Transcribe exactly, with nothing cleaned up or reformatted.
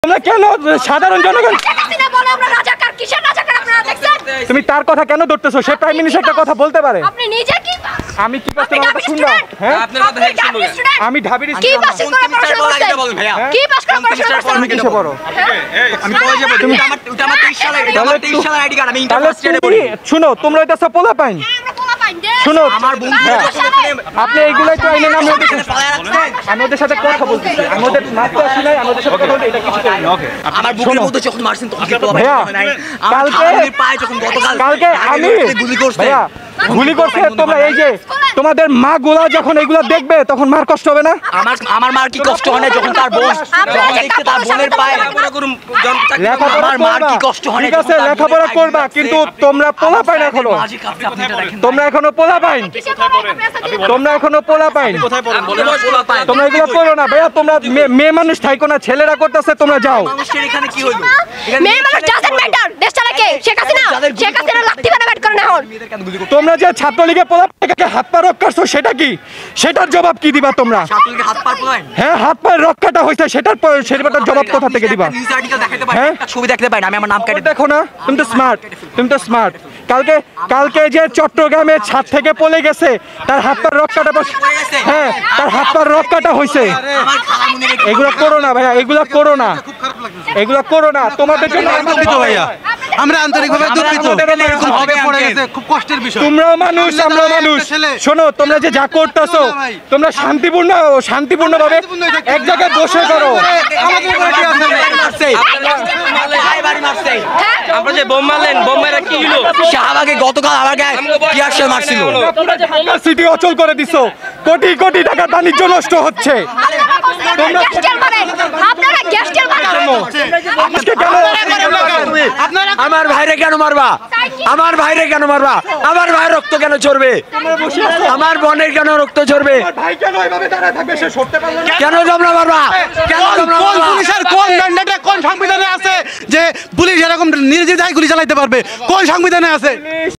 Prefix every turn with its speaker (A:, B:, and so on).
A: তোমরা কেন সাধারণ জনগণ তুমি তার কথা কেন ধরতেছো? সে প্রাইম মিনিস্টার একটা কথা বলতে পারে।
B: আপনি নিজে কি
A: আমি কি করতে কথা শুনবো? হ্যাঁ
C: আপনার কথা হেড শুনবো।
A: আমি ঢাবির
B: কি পাস করে পড়াশোনা করছেন ভাইয়া? কি পাস করে পড়াশোনা করছেন?
A: তুমি কিসে পড়ো?
C: আমি কলেজে পড়ি। তুমি আমার ওটা আমার তেইশ সালের এটা আমার তেইশ সালের আইডি কার্ড। আমি ইন্টার ফার্স্ট ইয়ারে পড়ি।
A: শুনো তোমরা হইতাছো পোলা পাইন। শুনো
C: আমার বন্ধু
A: আপনি এইগুলাই তো আইনে নাম ওদের আমি ওদের সাথে কথা বলতেছি। আমি ওদের মারতে আসি নাই, আমি ওদের সাথে কথা বলতে এটা কিছু করি না। ওকে
C: আমার বুকের মধ্যে যখন মারছেন তখন কি পোলা
A: ভাইয়া
C: নাই। আমার কালকে পায়ে যখন গতকাল
A: কালকে আমি
C: গুলি করছে
A: ভাইয়া গুলি করছে। তোমরা এই যে তোমাদের মা গুলা যখন এগুলা দেখবে তখন মার কষ্ট হবে না?
C: আমার আমার মার কি কষ্ট হয় না যখন তার বোন যখন দেখতে তার বোনের পায়ে আমার মার কি কষ্ট হয় না?
A: ঠিক আছে লেখাপড়া করবা কিন্তু তোমরা পোলা পাইন এখনো। তোমরা এখনো পোলা পাইন। তোমরা এখনো পোলা পাইন। তোমরা এগুলো করো না ভাইয়া। তোমরা মেয়ে মানুষ থাইকো না, ছেলেরা করতেছে তোমরা যাও।
C: মানুষের এখানে কি হইলো?
B: মেয়ে মানুষ ডাজন্ট ম্যাটার। দেশ চালায় কে? শেখ হাসিনা। শেখ হাসিনা লাঠি বানা ব্যাট করে না এখন।
A: তোমরা যে ছাত্রলীগের পোলাপানকে হাত পা রক করছো সেটা কি? সেটার জবাব কি দিবা তোমরা?
C: ছাত্রলীগের হাত পা পোলায়
A: হ্যাঁ হাত পা রক্ষাটা হইছে সেটার সেটার জবাব কোথা থেকে দিবা?
C: নিউজ আর্টিকেল দেখাতে পারি,
A: হ্যাঁ?
C: একটা ছবি দেখাতে পারি না, আমি আমার নাম কেটে
A: দেখো না তুমি তো স্মার্ট। তুমি তো স্মার্ট। কালকে কালকে যে চট্টগ্রামের ছাদ থেকে পড়ে গেছে তার হাত পা রক্ষাটা হ্যাঁ তার হাত পা রক্ষাটা হইছে।
C: আমার খালামুনির
A: এগুলো করো না ভাইয়া, এগুলো করো না, এগুলো করো না। তোমাদের জন্য
D: দুঃখিত ভাইয়া, আমরা আন্তরিকভাবে দুঃখিত। এরকম হবে পড়ে গেছে, খুব কষ্টের বিষয়।
A: তোমরাও মানুষ আমরাও মানুষ। শোনো তোমরা যে যা করতেছো তোমরা শান্তিপূর্ণ শান্তিপূর্ণ ভাবে এক জায়গায় বসে করো।
D: আমাদের উপরে কি আছে?
E: আমরা যে বোম মারলেন, বোম মারা কি হলো?
C: শাহবাগে গতকাল আমার গায়ে টিয়ার শেল মারছিল।
A: ঢাকা সিটি অচল করে দিছো। কোটি কোটি টাকা বাণিজ্য নষ্ট হচ্ছে।
B: তোমরা গ্যাস্টেল মারেন। আপনারা গ্যাস্টেল মারেন।
A: আজকে কেন
F: আমার ভাইরে কেন মারবা? আমার ভাইরে কেন মারবা? আমার ভাইয়ের রক্ত কেন ঝরবে? আমার বোনের কেন রক্ত ঝরবে?
A: ভাই কেন এভাবে দাঁড়ায় থাকবে? সে সরতে পারলো না।
F: কেন তোমরা মারবা? কেন তোমরা
D: কোন
F: মারবা?
D: পুলিশের কোন ম্যান্ডেটে কোন সংবিধানে আছে যে পুলিশ এরকম নির্দ্বিধায় গুলি চালাইতে পারবে? কোন সংবিধানে আছে?